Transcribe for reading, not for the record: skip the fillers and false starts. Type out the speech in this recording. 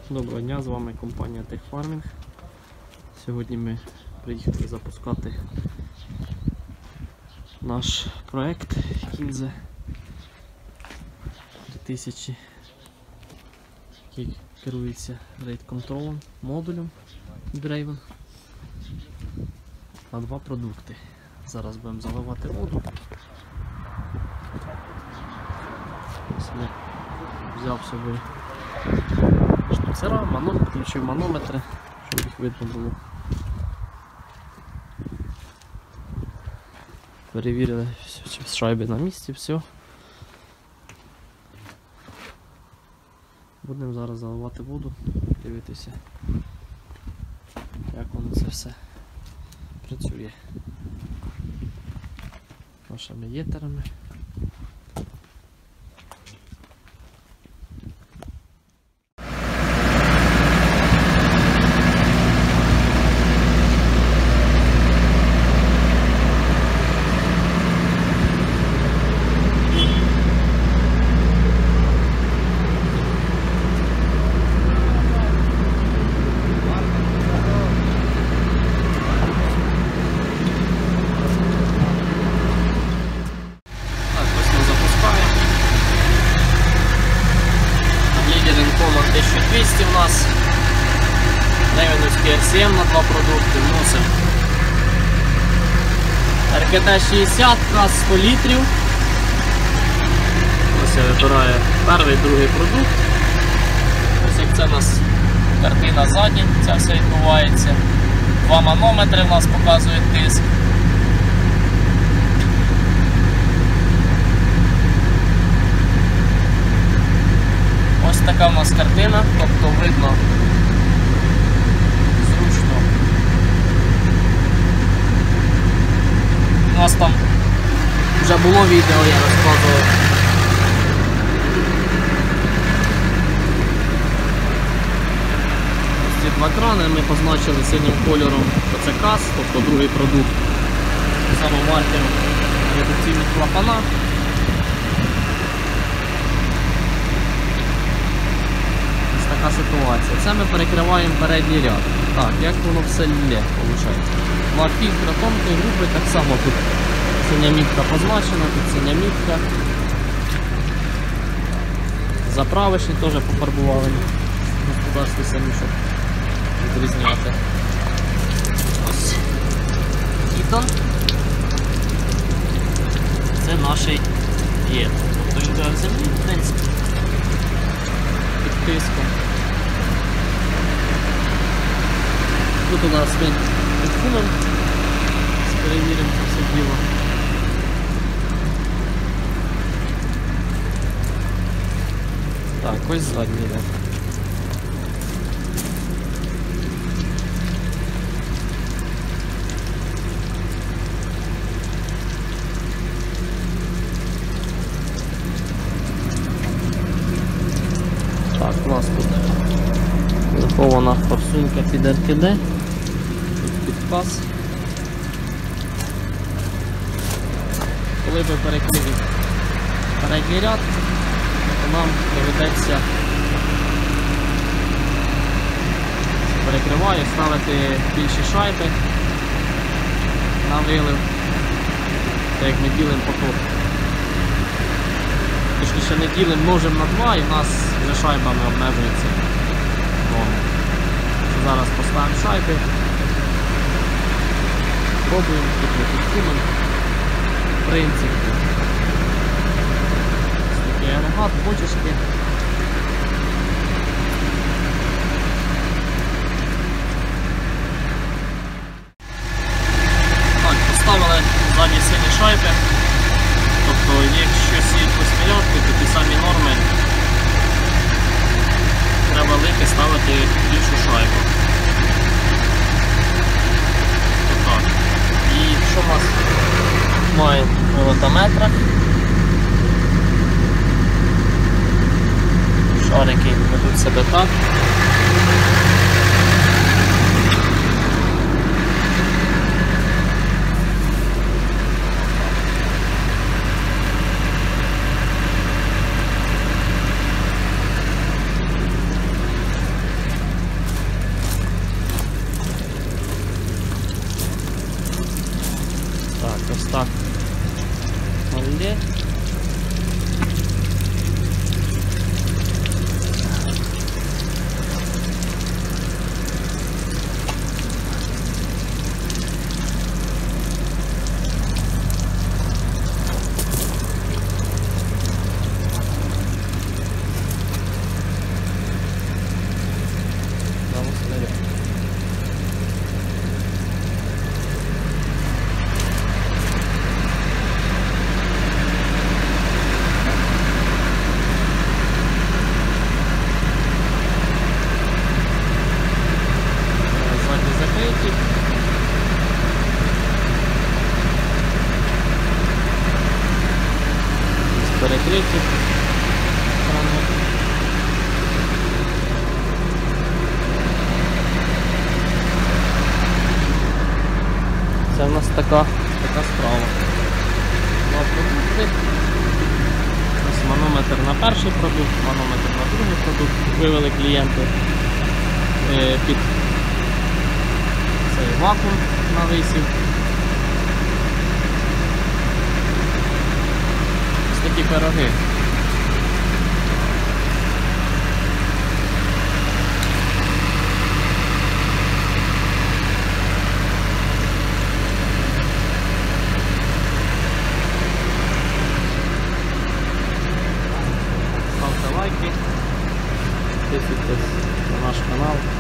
Доброго дня, з вами компанія Техфармінг. Сьогодні ми приїхали запускати наш проект Кінзе 3000, який керується рейд-контролем, модулем Draven на два продукти. Зараз будемо заливати воду. Я взяв собі штуцера, включив манометри, щоб їх видно було. Перевірили, чи шайби на місці, все. Будемо зараз заливати воду, дивитися, як воно це все працює нашими єтерами. У нас Draven RCM на два продукти, вносимо РКТ-60, газ 100 літрів. Ось я вибираю перший, другий продукт. Ось як це у нас картина ззаді, це все відбувається. Два манометри у нас показують тиск. Ось така в нас картина, тобто видно зручно. У нас там вже було відео, я розказував. Ось ці два крани ми позначили синім кольором, це КАС, тобто другий продукт. Саме маркер редукційних клапана. Така ситуація. Це ми перекриваємо передній ряд. Так, як воно все лє, виходить. Два фільтра тонкої групи, так само тут синя мітка позначена, тут синя мітка. Заправочні теж пофарбували в господарстві самі, щоб відрізняти. Ось Ітон. Це наш є. Тобто він в землі, в принципі, під тиском. Тут у нас він підсунув, перевіримо це все діло. Так, ось задній ряд. Так, у нас тут захована форсунка під РКД. Підпас. Коли ви перекрили передній ряд, то нам доведеться перекриваю, ставити більші шайби на вилив, так як ми ділимо поток. Точніше не ділимо, множимо на 2 і в нас вже шайбами обмежується норма. Зараз поставимо шайби. Пробуємо, тут ми підкинемо. В принципі, ось такий агрегат, бочечки. Так, поставили задні сині шайби. Тобто, якщо сіють восьмірятки, то ті самі норми треба лити, ставити більшу шайбу. Отак. І що у нас має в ротометрах? Шарики ведуть себе так. у нас така справа. Два продукти. Ось манометр на перший продукт, манометр на другий продукт. Вивели клієнти під цей вакуум на висів. Ось такі пироги. Ставте лайки, підписуйтесь на наш канал.